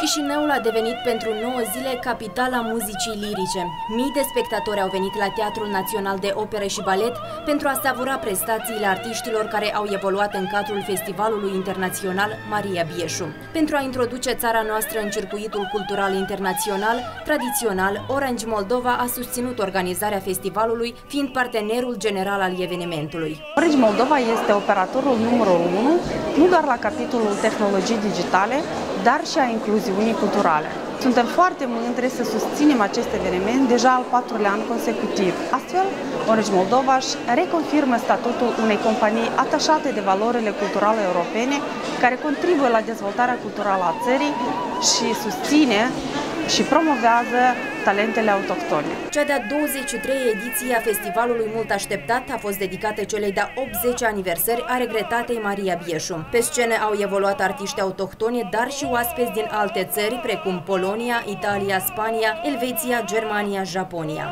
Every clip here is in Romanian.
Chișinăul a devenit pentru 9 zile capitala muzicii lirice. Mii de spectatori au venit la Teatrul Național de Operă și Balet pentru a savura prestațiile artiștilor care au evoluat în cadrul Festivalului Internațional Maria Bieșu. Pentru a introduce țara noastră în circuitul cultural internațional, tradițional, Orange Moldova a susținut organizarea festivalului, fiind partenerul general al evenimentului. Orange Moldova este operatorul numărul 1, nu doar la capitolul tehnologii digitale, dar și a incluziunii culturale. Suntem foarte mândri să susținem acest eveniment deja al 4-lea an consecutiv. Astfel, Orange Moldova își reconfirmă statutul unei companii atașate de valorile culturale europene, care contribuie la dezvoltarea culturală a țării și susține și promovează talentele autohtone. Cea de-a 23-a ediție a festivalului mult așteptat a fost dedicată celei de-a 80 aniversări a regretatei Maria Bieșu. Pe scene au evoluat artiști autohtone, dar și oaspeți din alte țări, precum Polonia, Italia, Spania, Elveția, Germania, Japonia.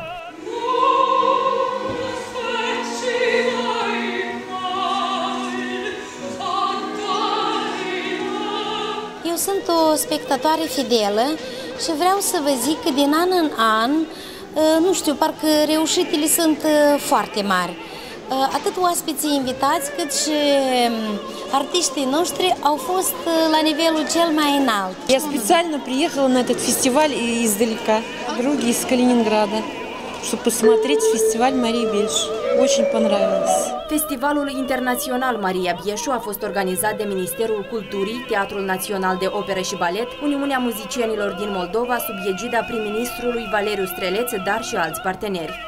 Eu sunt o spectatoare fidelă și vreau să vă zic că din an în an, nu știu, parcă reușitele sunt foarte mari. Atât oaspeții invitați, cât și артисты noștri au fost la nivelul cel mai înalt. Я специально приехала на этот фестиваль издалека, подруги из Калининграда, чтобы посмотреть фестиваль Марии Бieșu. Очень понравилось. Festivalul Internațional Maria Bieșu a fost organizat de Ministerul Culturii, Teatrul Național de Operă și Balet, Uniunea Muzicienilor din Moldova sub egida prim-ministrului Valeriu Streleț, dar și alți parteneri.